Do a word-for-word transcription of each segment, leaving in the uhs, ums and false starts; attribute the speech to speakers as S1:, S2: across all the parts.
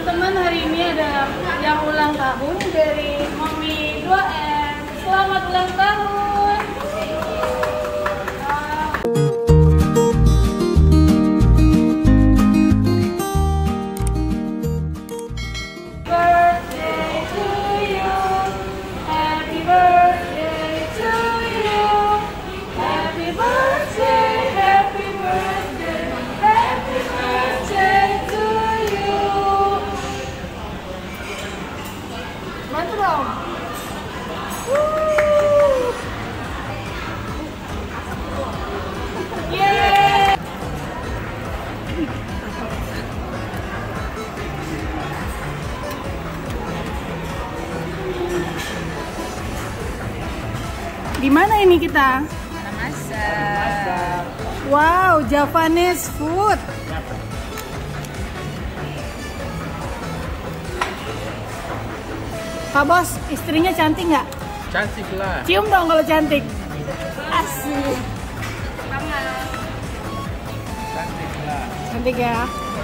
S1: teman-teman, hari ini ada yang ulang tahun dari Mami dua M. Selamat ulang tahun. Birthday to you. Happy birthday to you. Happy birthday, happy birthday, happy birthday to you. Mantap dong. Woo. Yeay. Di mana ini kita?
S2: Masak.
S1: Wow, Javanese food. Pak Bos, istrinya cantik nggak?
S3: Cantik lah.
S1: Cium dong kalau cantik. Asik.
S3: Cantik lah.
S1: Cantik ya.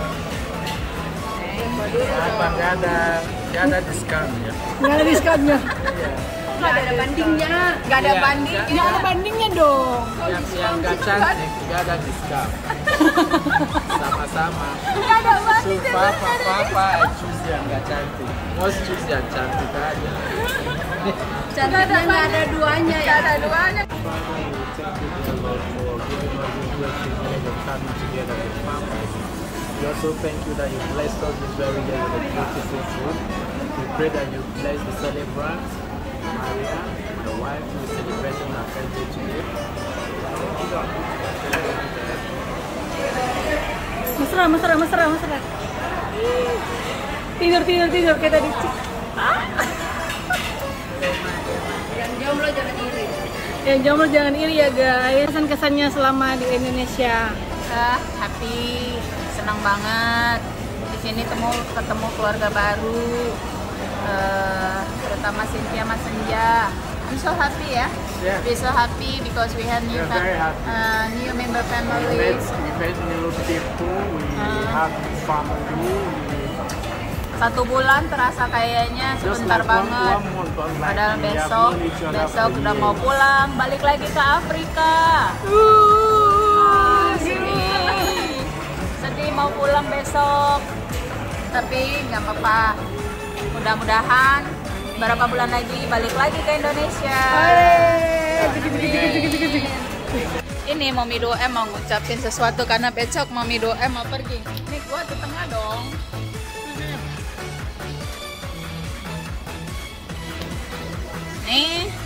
S3: Apa nggak ada nggak ada diskon ya?
S1: Nggak ada diskonnya.
S2: Nggak ada bandingnya. Nggak ada
S3: Iya,
S2: bandingnya.
S1: Nggak ada bandingnya dong.
S3: Yang yang nggak cantik nggak ada diskon. Sama-sama.
S1: Nggak ada
S3: So
S1: bandingnya.
S3: papa papa I choose yang nggak cantik. Most choose yang cantik aja.
S2: Cantiknya nggak ada duanya ya.
S1: Nggak ada duanya.
S3: We also thank you that you blessed us this very day with a beautiful food. We pray that you bless the celebrant, Maria, my wife, who is celebrating her birthday today.
S1: Mesra, mesra, mesra, mesra. Tidur, tidur, tidur kayak tadi.
S2: Yang jomblo jangan iri.
S1: Yang jomblo jangan iri ya guys. Kesan-kesannya selama di Indonesia.
S2: Ah, happy, senang banget. Di sini temu ketemu keluarga baru, uh, terutama Cynthia Mas Senja. I'm so happy ya.
S3: Yeah.
S2: We're so happy because we have new
S3: We're
S2: fam-
S3: very happy.
S2: uh, new member
S3: We met,
S2: families.
S3: we met new people, we
S2: Uh.
S3: have family, we
S2: Satu bulan terasa kayaknya
S3: just
S2: sebentar
S3: like one,
S2: banget.
S3: one month, but like
S2: Padahal
S3: we have
S2: besok,
S3: known each other
S2: besok
S3: for
S2: udah mau
S3: years.
S2: pulang, balik lagi ke Afrika.
S1: Uh,
S2: Sedih, sedih mau pulang besok. Tapi nggak apa-apa. Mudah-mudahan beberapa bulan lagi balik lagi ke Indonesia. Ini Mami dua M mau ngucapin sesuatu karena besok Mami dua M mau pergi. Ini gua di tengah dong. Nih,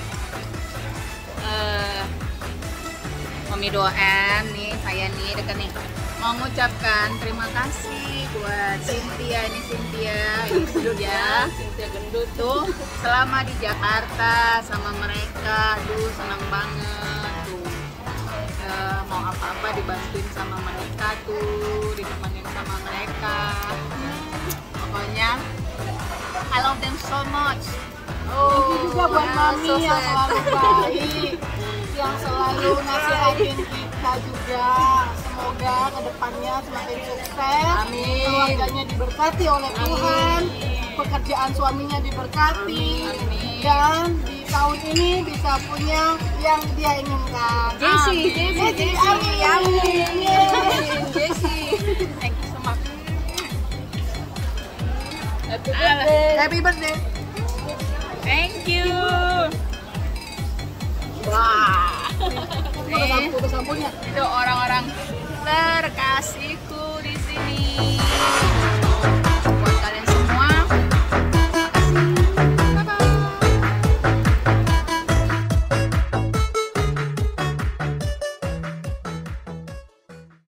S2: uh, Mami dua M nih, saya nih dekat nih mau mengucapkan terima kasih buat Cynthia, ini Cynthia, ini Cynthia, Cynthia gendut tuh selama di Jakarta sama mereka, duh senang banget tuh. Uh, mau apa-apa dibantuin sama mereka tuh, ditemenin sama mereka. Pokoknya I love them so much.
S1: Thank you juga buat
S2: yeah,
S1: Mami
S2: so
S1: yang
S2: sad.
S1: selalu baik, yang selalu nasihatin kita juga. Semoga kedepannya semakin sukses,
S2: Amin.
S1: keluarganya diberkati oleh Tuhan, pekerjaan suaminya diberkati,
S2: Amin.
S1: dan di tahun ini bisa punya yang dia inginkan.
S2: Jessie,
S1: Amin.
S2: Jessie,
S1: Jessie,
S2: Jessie,
S1: amin.
S2: amin.
S1: Yeay.
S2: Jessie, thank you so much.
S1: Happy birthday. Happy birthday.
S2: Thank you.
S1: Wah.
S2: Nih,
S1: Udah sampulnya.
S2: itu orang-orang terkasihku.